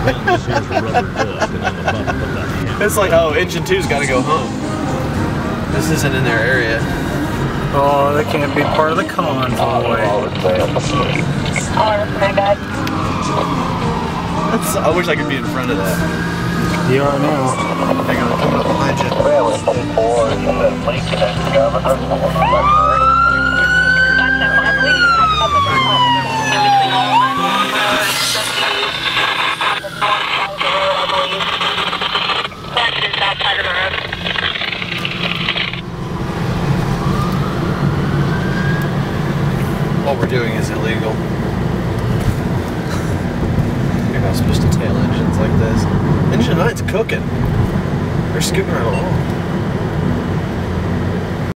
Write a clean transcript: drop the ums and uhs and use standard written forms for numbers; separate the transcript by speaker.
Speaker 1: It's like, oh, engine two's got to go home. This isn't in their area.
Speaker 2: Oh, they can't be part of the convoy.
Speaker 1: I wish I could be in front of that.
Speaker 2: You are now.
Speaker 1: Hang on, I'm coming up behind you. What we're doing is illegal. You're not supposed to tail engines like this. Engine 9's cooking. They're scooting right along.